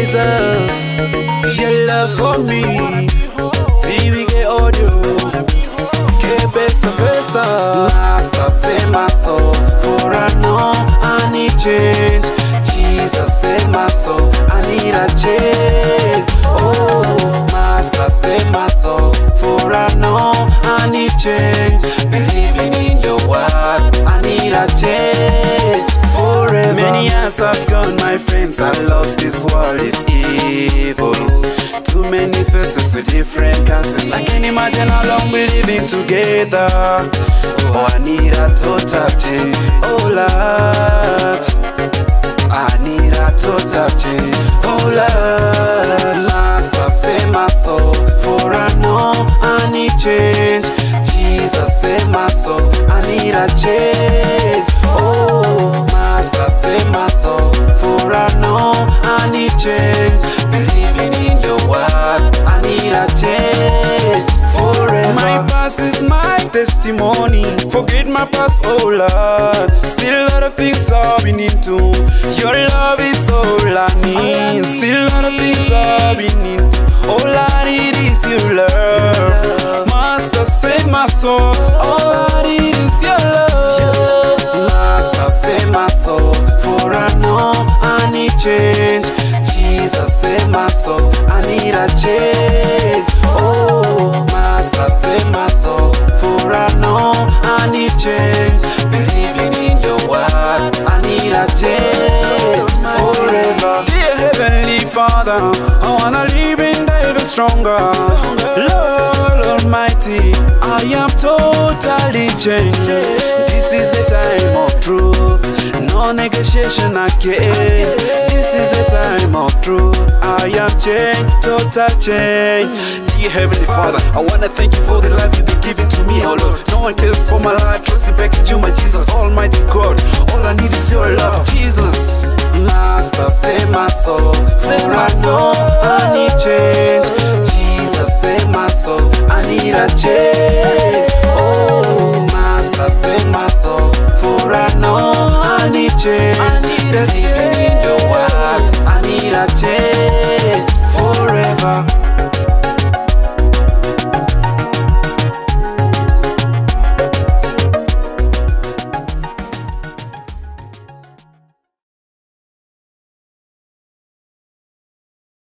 Jesus, your love for me. Tibige audio, que besa besa. Master say my soul, for I know I need change. Jesus say my soul, I need a change. Oh, Master say my soul, for I know I need change. Believing in your word, I need a change. Forever. Many years have gone, my friends, I lost. This world is evil. Too many faces with different causes. I can't imagine how long we're living together. Oh, I need a total change. Oh Lord, I need a total change. Oh Lord, Master say my soul, for I know I need change. Jesus say my soul, I need a change. Oh, Master say my soul, for I know I need change. Believing in your word, I need a change. Forever. My past is my testimony. Forget my past, oh Lord. Still a lot of things I've been into. Your love is all I need. Still a lot of things I've been into. All I need is your love. Master save my soul. All I need is your love. Master save my soul, for I know I need change. Jesus save my soul, I need a change. Oh, Master save my soul, for I know I need change. Believing in your word, I need a change. Forever. Dear Heavenly Father, I wanna live in even stronger. Lord Almighty, I am totally changed. This is the time of truth, no negotiation again. This is the time of truth, I am changed, total change. Dear Heavenly Father, I wanna thank you for the life you've been giving to me, oh Lord. No one cares for my life, trusting back in you, my Jesus, Almighty God. All I need is your love, Jesus. Master save my soul,